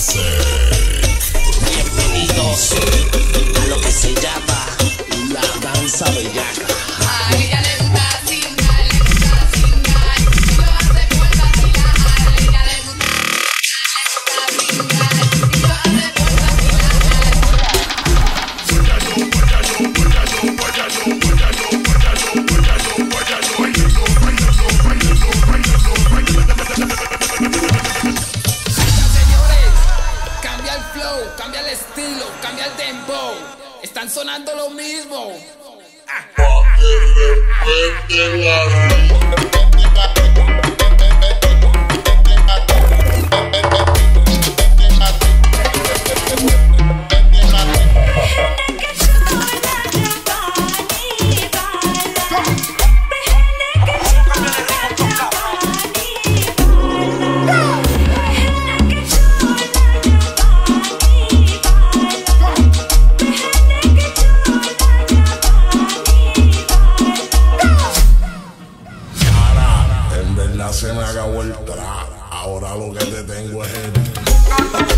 Bienvenidos a lo que se llama la danza bellaca. A ella le gusta cingar, le gusta cingar, y lo hace por vacilar. A ella le gusta cingar, y lo hace por Cambia el flow, cambia el estilo, cambia el tempo. Están sonando lo mismo. Se me acabó el trap, ahora lo que te tengo es el